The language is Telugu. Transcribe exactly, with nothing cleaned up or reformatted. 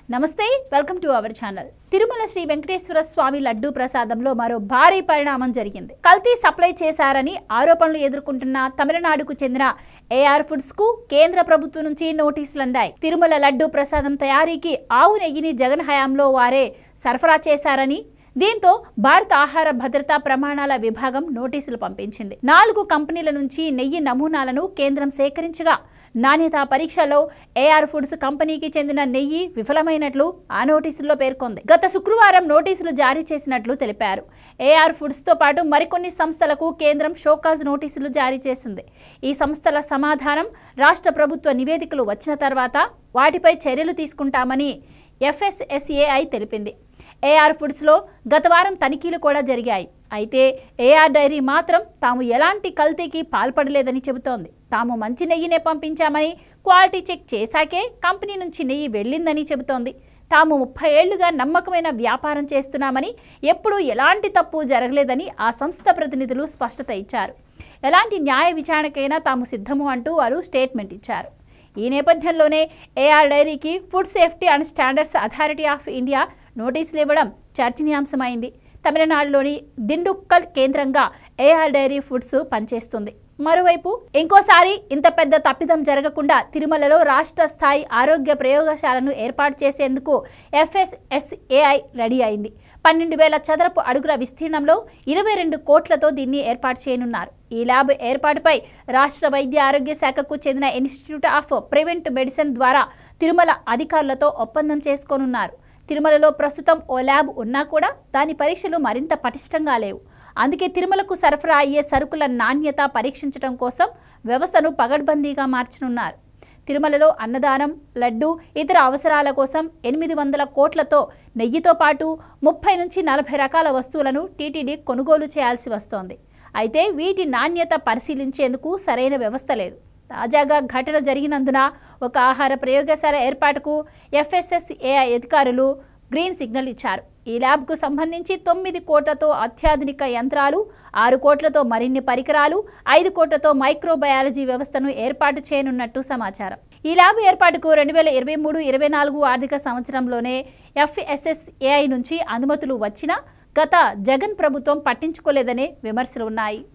నమస్తే welcome to our channel. Tirumala Shri Venkateswara Swamy laddu ప్రసాదంలో మరో భారీ పరిణామం జరిగింది. కల్తీ సప్లై చేశారని ఆరోపణలు ఎదుర్కొంటున్న తమిళనాడుకు చెందిన ఏఆర్ ఫుడ్స్ కు కేంద్ర ప్రభుత్వం నుంచి నోటీసులు అందాయి. తిరుమల లడ్డూ ప్రసాదం తయారీకి ఆవు నెయ్యిని జగన్ హయాంలో వారే సరఫరా చేశారని, దీంతో భారత ఆహార భద్రతా ప్రమాణాల విభాగం నోటీసులు పంపించింది. నాలుగు కంపెనీల నుంచి నెయ్యి నమూనాలను కేంద్రం సేకరించగా నాణ్యతా పరీక్షలో ఏఆర్ ఫుడ్స్ కంపెనీకి చెందిన నెయ్యి విఫలమైనట్లు ఆ నోటీసుల్లో పేర్కొంది. గత శుక్రవారం నోటీసులు జారీ చేసినట్లు తెలిపారు. ఏఆర్ ఫుడ్స్ తో పాటు మరికొన్ని సంస్థలకు కేంద్రం షోకాజ్ నోటీసులు జారీ చేసింది. ఈ సంస్థల సమాధానం రాష్ట్ర ప్రభుత్వ నివేదికలు వచ్చిన తర్వాత వాటిపై చర్యలు తీసుకుంటామని ఎఫ్ఎస్ఎస్ఏఐ తెలిపింది. ఏఆర్ ఫుడ్స్లో గత వారం తనిఖీలు కూడా జరిగాయి. అయితే ఏఆర్ డైరీ మాత్రం తాము ఎలాంటి కల్తీకి పాల్పడలేదని చెబుతోంది. తాము మంచి నెయ్యినే పంపించామని, క్వాలిటీ చెక్ చేశాకే కంపెనీ నుంచి నెయ్యి వెళ్ళిందని చెబుతోంది. తాము ముప్పై ఏళ్లుగా నమ్మకమైన వ్యాపారం చేస్తున్నామని, ఎప్పుడూ ఎలాంటి తప్పు జరగలేదని ఆ సంస్థ ప్రతినిధులు స్పష్టత ఇచ్చారు. ఎలాంటి న్యాయ విచారణకైనా తాము సిద్ధము అంటూ వారు స్టేట్మెంట్ ఇచ్చారు. ఈ నేపథ్యంలోనే ఏఆర్ డైరీకి food safety and standards authority of India నోటీసులు ఇవ్వడం చర్చనీయాంశమైంది. తమిళనాడులోని దిండుక్కల్ కేంద్రంగా ఏఆర్ డైరీ ఫుడ్స్ పనిచేస్తుంది. మరోవైపు ఇంకోసారి ఇంత పెద్ద తప్పిదం జరగకుండా తిరుమలలో రాష్ట్ర స్థాయి ఆరోగ్య ప్రయోగశాలను ఏర్పాటు చేసేందుకు ఎఫ్ఎస్ఎస్ఏఐ రెడీ అయింది. పన్నెండు వేల చదరపు అడుగుల విస్తీర్ణంలో ఇరవై రెండు కోట్లతో దీన్ని ఏర్పాటు చేయనున్నారు. ఈ ల్యాబ్ ఏర్పాటుపై రాష్ట్ర వైద్య ఆరోగ్య శాఖకు చెందిన ఇన్స్టిట్యూట్ ఆఫ్ ప్రివెంట్ మెడిసిన్ ద్వారా తిరుమల అధికారులతో ఒప్పందం చేసుకోనున్నారు. తిరుమలలో ప్రస్తుతం ఓ ల్యాబ్ ఉన్నా కూడా దాని పరీక్షలు మరింత పటిష్టంగా లేవు. అందుకే తిరుమలకు సరఫరా అయ్యే సరుకుల నాణ్యత పరీక్షించడం కోసం వ్యవస్థను పగడ్బందీగా మార్చనున్నారు. తిరుమలలో అన్నదానం, లడ్డు, ఇతర అవసరాల కోసం ఎనిమిది వందల కోట్లతో నెయ్యితో పాటు ముప్పై నుంచి నలభై రకాల వస్తువులను టీటీడీ కొనుగోలు చేయాల్సి వస్తోంది. అయితే వీటి నాణ్యత పరిశీలించేందుకు సరైన వ్యవస్థ లేదు. తాజాగా ఘటన జరిగినందున ఒక ఆహార ప్రయోగశాల ఏర్పాటుకు ఎఫ్ఎస్ఎస్ఏఐ అధికారులు గ్రీన్ సిగ్నల్ ఇచ్చారు. ఈ ల్యాబ్కు సంబంధించి తొమ్మిది కోట్లతో అత్యాధునిక యంత్రాలు, ఆరు కోట్లతో మరిన్ని పరికరాలు, ఐదు కోట్లతో మైక్రోబయాలజీ వ్యవస్థను ఏర్పాటు చేయనున్నట్టు సమాచారం. ఈ ల్యాబ్ ఏర్పాటుకు రెండు వేల ఇరవై మూడు ఇరవై నాలుగు ఆర్థిక సంవత్సరంలోనే ఎఫ్ఎస్ఎస్ఏఐ నుంచి అనుమతులు వచ్చినా గత జగన్ ప్రభుత్వం పట్టించుకోలేదనే విమర్శలు ఉన్నాయి.